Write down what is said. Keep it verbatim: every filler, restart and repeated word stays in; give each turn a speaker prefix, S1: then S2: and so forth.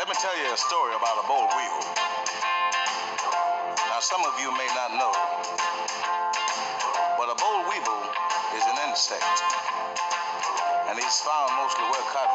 S1: Let me tell you a story about a boll weevil. Now, some of you may not know, but a boll weevil is an insect, and he's found mostly where cotton